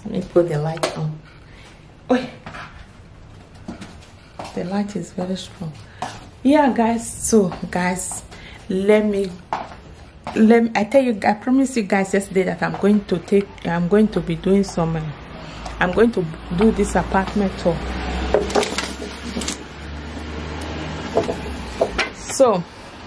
Let me put the light on. Oh, the light is very strong. Yeah, guys. So, guys, I tell you, I promised you guys yesterday that I'm going to be doing some. I'm going to do this apartment tour. So,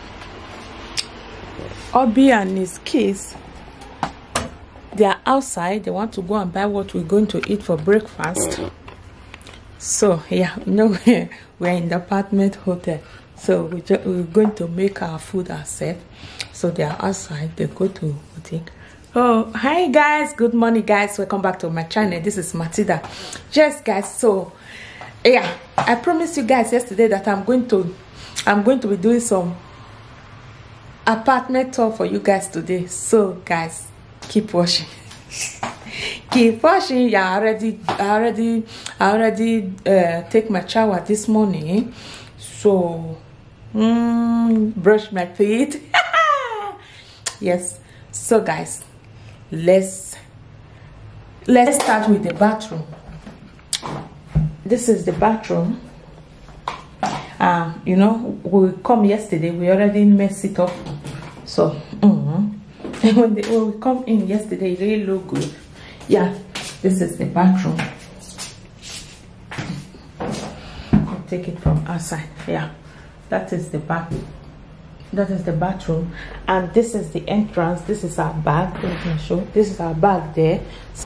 Obi and his kids, they are outside. They want to go and buy what we're going to eat for breakfast. So yeah, no, we're in the apartment hotel. So we're going to make our food ourselves. So they are outside. They go to boutique. Oh, hi guys. Good morning, guys. Welcome back to my channel. This is Matilda. Yes, guys. So yeah, I promised you guys yesterday that I'm going to be doing some apartment tour for you guys today. So guys, keep watching. Keep watching. Yeah, I already take my shower this morning. So brush my teeth. Yes. So guys, let's start with the bathroom. This is the bathroom. You know, we come yesterday, we already messed it up. So when we come in yesterday, it really look good. Yeah, this is the bathroom. I'll take it from outside. Yeah, that is the bath. That is the bathroom, and this is the entrance. This is our bag. Let me show. This is our bag there.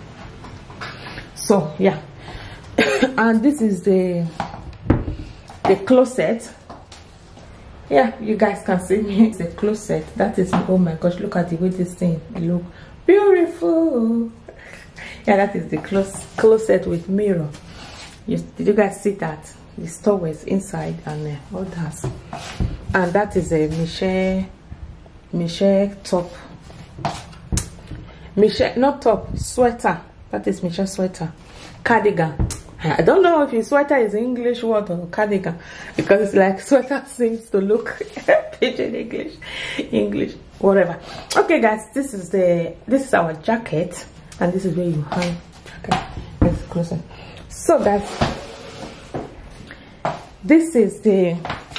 So yeah, and this is the closet. Yeah, you guys can see me. It's a closet. That is, oh my gosh, look at the way this thing look beautiful. Yeah, that is the closet with mirror. Did you guys see that? The towels inside and all that. And that is a Michelle top. Michelle, not top, sweater. That is Michelle sweater. Cardigan. I don't know if sweater is an English word or cardigan, because it's like sweater seems to look pidgin English, whatever. Okay, guys, this is our jacket, and this is where you hang jacket. Let's close it. So, guys, this is the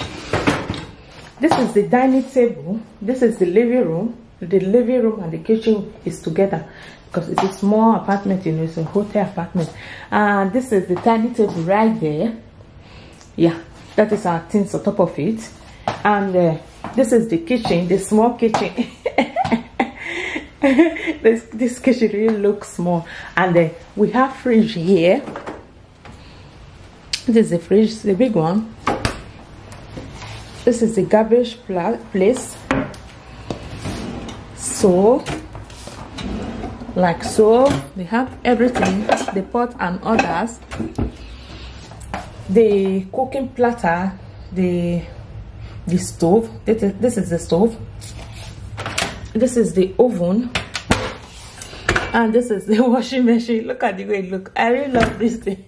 dining table. This is the living room. The living room and the kitchen is together, because it's a small apartment, you know, it's a hotel apartment. And this is the dining table right there. Yeah, that is our things on top of it. And this is the kitchen, the small kitchen. this kitchen really looks small. And we have fridge here. This is the fridge, the big one. This is the garbage place. So, like so, they have everything, the pot and others, the cooking platter, the stove. This is the stove. This is the oven, and this is the washing machine. Look at the way it looks. I really love this thing.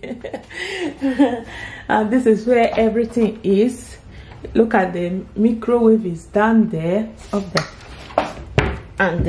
And this is where everything is. Look at the microwave is down there, up there, and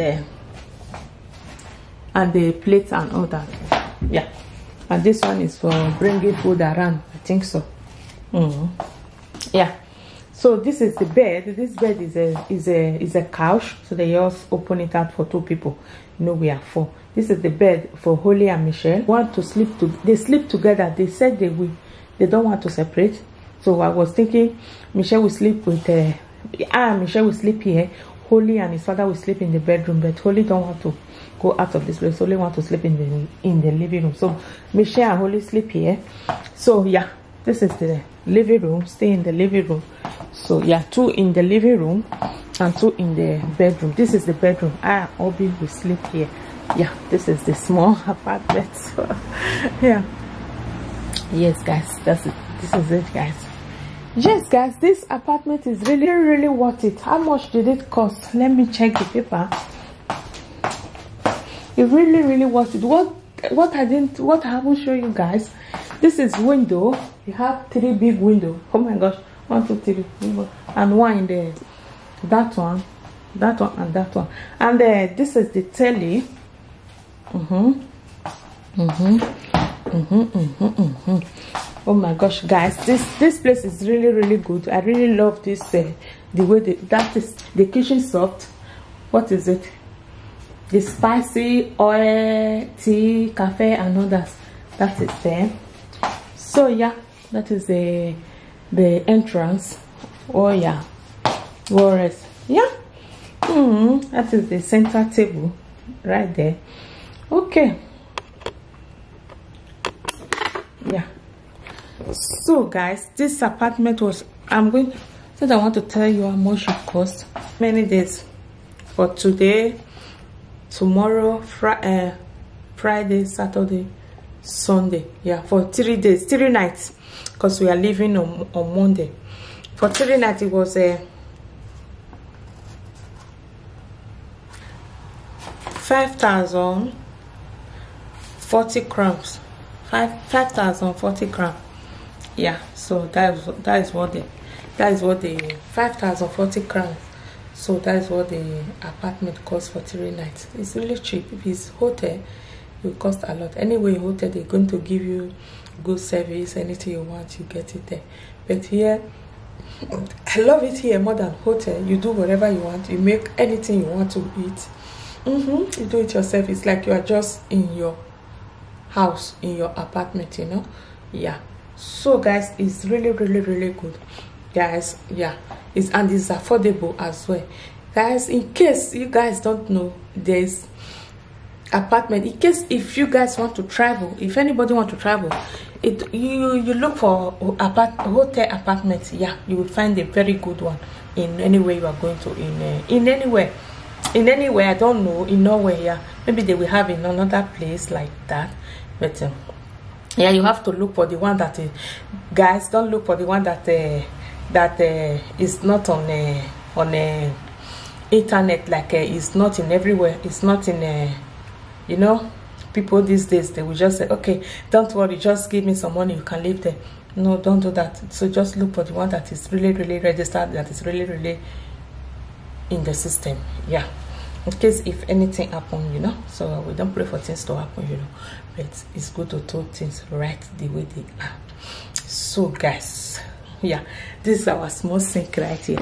the plates and all that. Yeah, and this one is for bringing food around, I think so. Yeah, so this is the bed. This bed is a couch, so they just open it out for two people. You know, we are four. This is the bed for Holly and Michelle. Want to sleep they sleep together. They said they don't want to separate. So I was thinking Michelle will sleep with Michelle will sleep here. Holly and his father will sleep in the bedroom, but Holly don't want to go out of this place. Holly want to sleep in the living room. So Michelle and Holly sleep here. So yeah, this is the living room. Stay in the living room. So yeah, 2 in the living room and 2 in the bedroom. This is the bedroom. Obi will sleep here. Yeah, this is the small apartment. So, yeah. Yes, guys, that's it. This is it, guys. Yes, guys, this apartment is really worth it. How much did it cost? Let me check the paper. It really worth it. What I haven't shown you guys. This is window. You have 3 big windows. Oh my gosh, 1, 2, 3, and 1 in there. That one, and that one. And this is the telly. Oh my gosh, guys, this place is really good. I really love this the way that is the kitchen soft. What is it? The spicy oil, tea, cafe, and others. That is there. So yeah, that is the entrance. Oh yeah, Warres. Yeah. That is the center table right there. Okay. Yeah. So guys, this apartment was, since I want to tell you how much it cost. Many days for today, tomorrow, Friday, Saturday, Sunday. Yeah, for 3 days, 3 nights, because we are leaving on Monday. For 3 nights it was 5,040 crowns. 5,040 crowns. Yeah, so that is what the 5,040 crowns. So that is what the apartment costs for 3 nights. It's really cheap. If it's hotel, it will cost a lot. Anyway, hotel, they're going to give you good service. Anything you want, you get it there. But here, I love it here more than hotel. You do whatever you want. You make anything you want to eat. You do it yourself. It's like you are just in your house, in your apartment, you know. Yeah. So guys, it's really good, guys. Yeah, it's affordable as well, guys. In case you guys don't know, there's apartment. In case if you guys want to travel, if anybody want to travel, you look for hotel apartments. Yeah, you will find a very good one in anywhere you are going to, in anywhere. I don't know, in nowhere. Yeah, maybe they will have in another place like that, but yeah, you have to look for the one that guys, don't look for the one that is not on internet, like it's not in everywhere. It's not in you know, people these days, they will just say, okay, don't worry, just give me some money, you can live there. No, don't do that. So just look for the one that is really registered, that is really in the system. Yeah, in case if anything happen, you know. So we don't pray for things to happen, you know, but it's good to do things right the way they are. So guys, yeah, this is our small sink right here.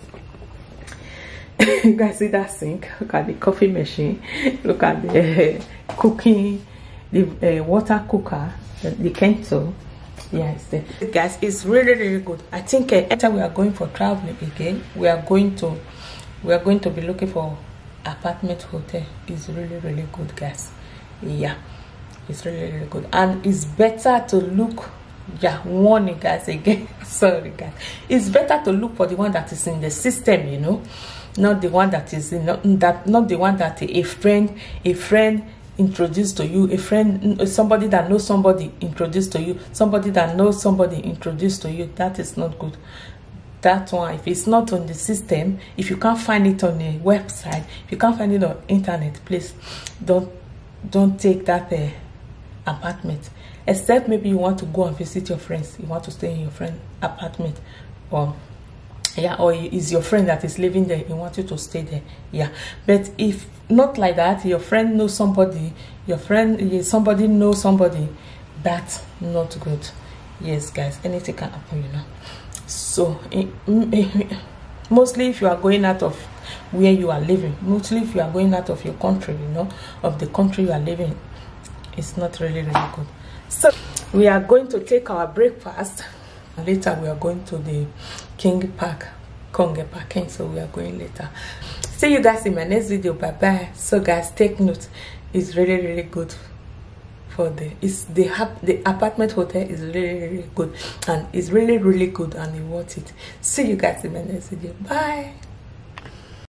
You guys see that sink? Look at the coffee machine, look at the cooking, the water cooker, the kettle. Yeah, it's there. Guys, it's really good. I think after we are going for traveling again, we are going to be looking for apartment hotel. Is really good, guys. Yeah, it's really good, and it's better to look. Yeah, warning guys again. Sorry guys, it's better to look for the one that is in the system, you know, not the one that is not the one that a friend introduced to you, somebody that knows somebody introduced to you, somebody that knows somebody introduced to you. That is not good. That one, if it's not on the system, if you can't find it on a website, if you can't find it on internet, please don't take that apartment. Except maybe you want to go and visit your friends, you want to stay in your friend apartment, or yeah, or is your friend that is living there, you want you to stay there. Yeah, but if not like that, your friend knows somebody, somebody knows somebody, that's not good. Yes guys, anything can happen, you know. So mostly if you are going out of where you are living, mostly if you are going out of your country, you know, of the country you are living, it's not really good. So we are going to take our breakfast. Later we are going to the King Park, Konge Parking. So we are going later. See you guys in my next video. Bye bye. So guys, take note. It's really good. For the apartment hotel is really good, and it's really good, and you want it. See you guys in my next video. Bye.